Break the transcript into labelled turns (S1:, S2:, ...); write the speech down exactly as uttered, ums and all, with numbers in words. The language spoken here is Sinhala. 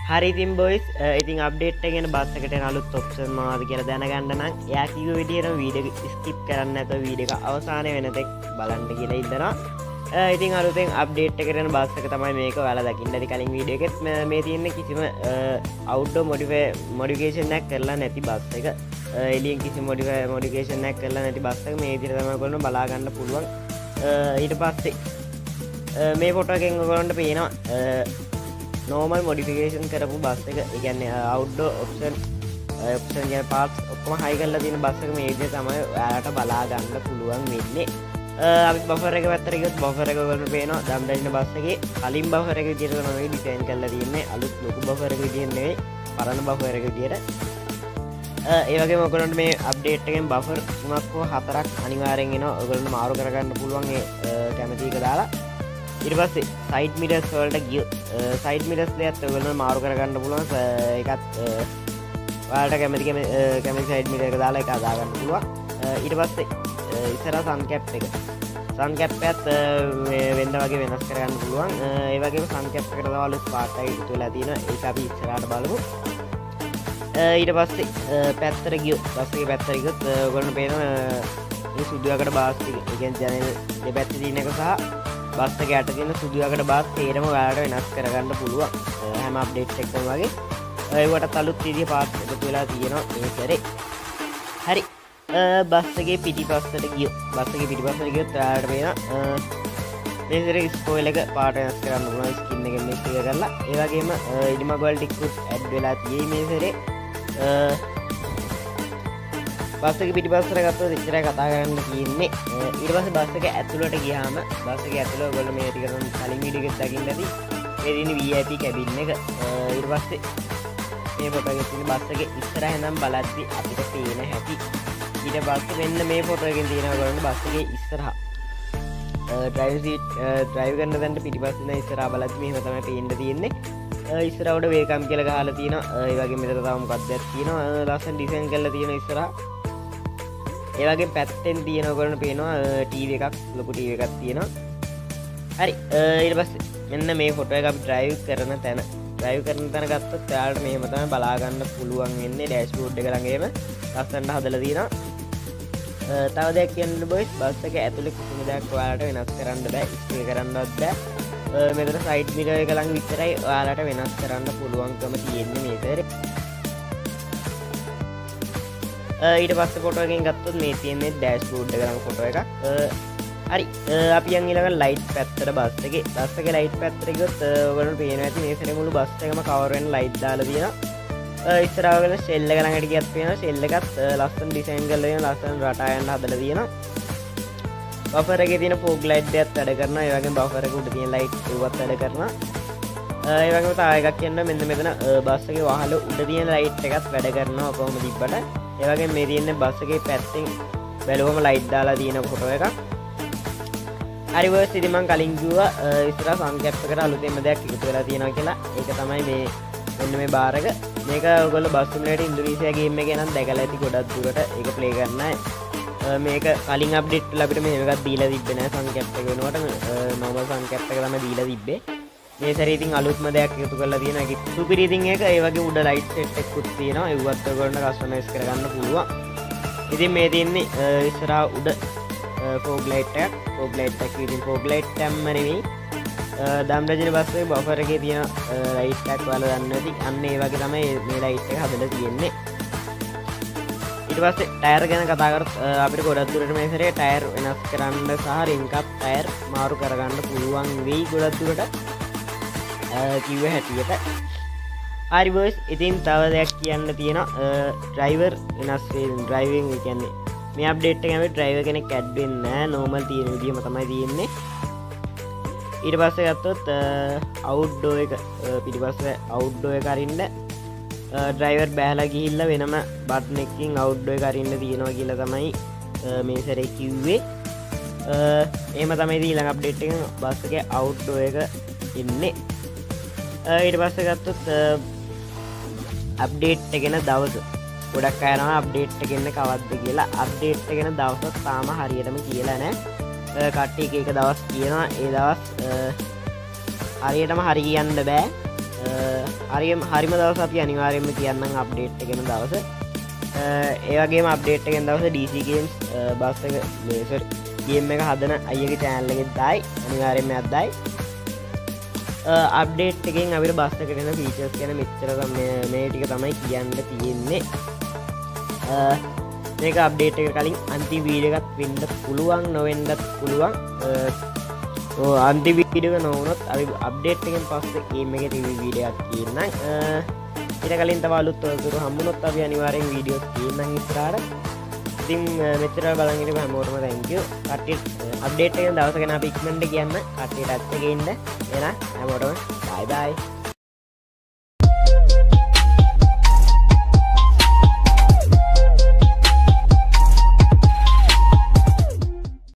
S1: හරි ඉතින් බොයිස් ඉතින් අප්ඩේට් එකගෙන බස් එකට එන අලුත් ඔප්ෂන් මොනවද කියලා දැනගන්න නම් එයා කිව්ව විදිහට වීඩියෝ එක ස්කිප් කරන්න නැතුව වීඩියෝ එක අවසානයේ වෙනතෙක් බලන්න කියලා ඉල්ලනවා. ඉතින් අලුතෙන් අප්ඩේට් එකට එන බස් එක තමයි මේක. ඔයාලා දකින්න ඇති කලින් වීඩියෝ එකෙත් මේ තියෙන්නේ කිසිම අවුට්ඩෝර් මොඩිෆයි මොඩිෆිකේෂන් එකක් කරලා නැති බස් එක. එලියෙන් කිසි මොඩිෆයි මොඩිෆිකේෂන් එකක් කරලා නැති බස් එක මේ විදිහට තමයි ඔයගොල්ලෝ බලා ගන්න පුළුවන්. ඊට පස්සේ මේ ෆොටෝ එකෙන් ඔයගොල්ලන්ට පේනවා normal modification කරපු බස් එක. ඒ කියන්නේ outdoor option option කියන parts ඔක්කොම high කරලා තියෙන බස් එක මේ විදිහට තමයි ඔයාලට බලා ගන්න පුළුවන් වෙන්නේ. අපි බෆර් එක පැත්තට ගියොත් බෆර් එක ඔයගොල්ලන්ට පේනවා දම් දැනින බස් එකේ කලින් බෆර් එක විදිහට තමයි ඩිසයින් කරලා තියෙන්නේ. අලුත් ලොකු බෆර් එක විදිහට නෙවෙයි පරණ බෆර් එක විදිහට. ඒ වගේම ඔයගොල්ලන්ට මේ අප්ඩේට් එකෙන් බෆර් තුනක් හෝ හතරක් අනිවාර්යෙන් එනවා. ඔයගොල්ලන්ට මාරු කරගන්න පුළුවන් ඒ කැමති එක දාලා. ඊට පස්සේ සයිඩ් මිරර්ස් වලට ගියොත් සයිඩ් මිරර්ස් දෙකත් ඔයගොල්ලෝ මාරු කරගන්න පුළුවන්. ඒකත් ඔයාලට කැමති කැමති සයිඩ් මිරර් එක දාලා ඒක හදා ගන්න පුළුවන්. ඊට පස්සේ ඉස්සරහා සන් කැප් එක සන් කැප් එකත් වෙන්න වගේ වෙනස් කරගන්න පුළුවන්. ඒ වගේම සන් කැප් එකට තව අලුත් පාර්ට් එකක් එකතු වෙලා තියෙනවා. ඒක අපි ඉස්සරහට බලමු. ඊට පස්සේ පැත්තට ගියොත් බස් එකේ පැත්තට ගියොත් ඔයගොල්ලෝ පේනවා මේ සුදු යකඩ බාස් ටික. ඒ කියන්නේ ජනෙල් දෙපැත්තේ තියෙන එක සහ බස් එක යට තියෙන සුදු යකඩ බාස් තේරම ඔයාලට වෙනස් කරගන්න පුළුවන්. හැම අප්ඩේට් එකකම වගේ ඒවට අලුත් විදිහේ පාර්ට්ස් එකතු වෙලා තියෙනවා මේ කරේ. හරි. බස් එකේ පිටිපස්සට ගියොත් බස් එකේ පිටිපස්සට ගියොත් ඔයාලට පේනවා මේ සරේ ස්පොයිල් එක පාට වෙනස් කරන්න පුළුවන් ස්කින් එකෙන් මික්ස් එක කරලා. ඒ වගේම ඉඩිමගවල් ටිකුත් ඇඩ් වෙලා තියෙයි මේ සරේ. බස් එක පිටිපස්සට ගත්තොත් ඉච්චරයි කතා කරන්න තියෙන්නේ. ඊට පස්සේ බස් එක ඇතුළට ගියාම බස් එක ඇතුළ ඔයගොල්ලෝ මේ ටික කලින් වීඩියෝ එකෙත් දකින්න ඇති. මේ තියෙන V I P කැබින් එක. ඊට පස්සේ මේ ෆොටෝ එකේ තියෙන බස් එකේ ඉස්සරහ ඉඳන් බලද්දි අපිට පේන හැටි. ඊට පස්සේ මෙන්න මේ ෆොටෝ එකෙන් තියෙනවා ඔයගොල්ලෝ බස් එකේ ඉස්සරහ ඩ්‍රයිවර් සීට් ඩ්‍රයිව් කරන තැනට පිටිපස්සේ ඉඳන් ඉස්සරහ බලද්දි මෙහෙම තමයි පේන්න තියෙන්නේ. ඉස්සරහට වේකම් කියලා ගහලා තියෙනවා. ඒ වගේ මෙතන තව මොකක්ද තියෙනවා. ලස්සන ඩිසයින් කරලා තියෙනවා ඉස්සරහ. ඒ වගේ පැත්තෙන් තියෙන ඔයගොල්ලන්ට පේනවා ටීවී එකක් ලොකු ටීවී එකක් තියෙනවා. හරි. ඊට පස්සේ මෙන්න මේ ෆොටෝ එක අපි ඩ්‍රයිව් කරන තැන ඩ්‍රයිව් කරන තැන ගත්තොත් ඔයාලට මෙහෙම තමයි බලා ගන්න පුළුවන් වෙන්නේ. ඩෑෂ්බෝඩ් එක ළඟේම ලස්සනට හදලා තියෙනවා. තව දෙයක් කියන්න බොයිස් බස් එක ඇතුලේ කිසිම දෙයක් ඔයාලට වෙනස් කරන්න බෑ. ස්ටේ කරන්නවත් බෑ. මෙතන සයිඩ් මිරර් එක ළඟ විතරයි ඔයාලට වෙනස් කරන්න පුළුවන්කම තියෙන්නේ මේකේ. ඊට පස්සේ ෆොටෝ එකෙන් ගත්තොත් මේ තියෙන්නේ ඩෑෂ්බෝඩ් එක ළඟ ෆොටෝ එකක්. හරි. අපි යන් ඊළඟ ලයිට් පැත්තට බස් එකේ බස් එකේ ලයිට් පැත්තට ගියොත් ඔයගොල්ලෝ පේනවා ඇති මේ සැරේ මුළු බස් එකම කවර් වෙන ලයිට් දාලා තියෙනවා. ඉස්සරහා ඔයගොල්ලෝ ෂෙල් එක ළඟට ගියත් පේනවා ෂෙල් එකත් ලස්සන ඩිසයින් කරලා තියෙනවා. ලස්සන රටා යන හදලා තියෙනවා. බෆර් එකේ තියෙන ෆෝග් ලයිට් එකත් වැඩ කරනවා. ඒ වගේම බෆර් එක උඩ තියෙන ලයිට් ඒවත් වැඩ කරනවා. ඒ වගේම තව එකක් කියන්න මෙන්න මෙතන බස් එකේ වහල උඩ තියෙන ලයිට් එකත් වැඩ කරනවා කොහොම තිබ්බට. ඒ වගේම මේ තියෙන්නේ බස් එකේ පැත්තෙන් බැලුවම ලයිට් දාලා තියෙන ෆොටෝ එකක්. හරි වර්ස් ඉතින් මම කලින් කිව්වා ඉස්සරහ සන් කැප් එකට අලුතෙන්ම දෙයක් එකතු වෙලා තියෙනවා කියලා. ඒක තමයි මේ මෙන්න මේ බාර් එක. මේක ඔයගොල්ලෝ බස් සිමුලේටර් ඉන්දුනීසියා ගේම් එකේ නම් දැකලා ඇති ගොඩක් දුරට ඒක ප්ලේ කරන්න. මේක කලින් අප්ඩේට් වල අපිට මෙහෙම එකක් දීලා තිබ්බේ නෑ. සන් කැප් එක වෙනුවට නෝමල් සන් කැප් එක තමයි දීලා තිබ්බේ. මේ සැරේ ඉතින් අලුත්ම දෙයක් එකතු කරලා තියෙනවා. ඒක සුපිරි ඉතින් ඒක. ඒ වගේ උඩ ලයිට් සෙට් එකකුත් තියෙනවා. ඒවත් ඔයගොල්ලන්ට කස්ටමයිස් කරගන්න පුළුවන්. ඉතින් මේ තියෙන්නේ ඉස්සරහා උඩ ෆෝග් ලයිට් එකක්. ෆෝග් ලයිට් එකක් ඉතින් ෆෝග් ලයිට් එකක්ම නෙවෙයි. දම් රජින බස් එකේ බෆර් එකේ තියෙන ලයිට් එකක් ඔයාලා දන්නේ නැති. අන්න ඒ වගේ තමයි මේ ලයිට් එක හදලා තියෙන්නේ. ඊට පස්සේ ටයර් ගැන කතා කරත් අපිට ගොඩක් දුරට මේ සැරේ ටයර් වෙනස් කරන්න සහ රින්ග් අප් ටයර් මාරු කරගන්න පුළුවන් වෙයි ගොඩක් දුරට කිව්ව හැටියට. හරි බොයිස් ඉතින් තව දෙයක් කියන්න තියෙනවා. ඩ්‍රයිවර් වෙනස් වෙන ඩ්‍රයිවිං ඒ කියන්නේ මේ අප්ඩේට් එකේ අපි ඩ්‍රයිවර් කෙනෙක් ඇඩ් වෙන්නේ නැහැ. නෝමල් තියෙන විදිහම තමයි තියෙන්නේ. ඊට පස්සේ ගත්තොත් අවුට්ඩෝර් එක පිටිපස්සේ අවුට්ඩෝර් එක අරින්න ඩ්‍රයිවර් බෑලා ගිහිල්ලා වෙනම බටන් එකකින් අවුට්ඩෝර් එක අරින්න තියෙනවා කියලා තමයි මේ සැරේ කිව්වේ. එහෙම තමයි ඊළඟ අප්ඩේට් එකෙන් බස් එකේ අවුට්ඩෝර් එක ඉන්නේ. ඊට පස්සේ ගත්තොත් අප්ඩේට් එකන දවස ගොඩක් අය යනවා අප්ඩේට් එක එන්න කවද්ද කියලා. අප්ඩේට් එක එන දවස තාම හරියටම කියලා නැහැ. කට්ටිය එක එක දවස් කියනවා. ඒ දවස් හරියටම හරි කියන්න බෑ. හරිම හරිම දවස අපි අනිවාර්යෙන්ම කියන්නම් අප්ඩේට් එකෙන දවස. ඒ වගේම අප්ඩේට් එකෙන් දවස ඩී සී ගේම්ස් බස් එක මේසර් ගේම් එක හදන අයියගේ channel එකෙන් දායි අනිවාර්යෙන්ම අද්දායි. අප්ඩේට් එකෙන් අපිට බස් එකට එන ෆීචර්ස් ගැන මෙච්චර මේ මේ ටික තමයි කියන්න තියෙන්නේ. මේක අප්ඩේට් එක කලින් අන්තිම වීඩියෝ එකක් වෙන්න පුළුවන් නොවෙන්නත් පුළුවන්. ඔව් අන්තිම වීඩියෝ එක නොවුනොත් අපි අප්ඩේට් එකෙන් පස්සේ ගේම් එකේ රිවිව් වීඩියෝ එකක් කියන්නම්. ඊට කලින් තව අලුත් තොරතුරු හම්බුනොත් අපි අනිවාර්යෙන් වීඩියෝස් කියන්නම් ඉස්සරහට. ඉතින් මෙච්චර බලන් ඉන්න හැමෝටම thank you. කට්ටිය අප්ඩේට් එකෙන් දවස ගැන අපි ඉක්මනට කියන්න. කට්ටියට අත් එකේ ඉන්න. එහෙනම් හැමෝටම bye bye.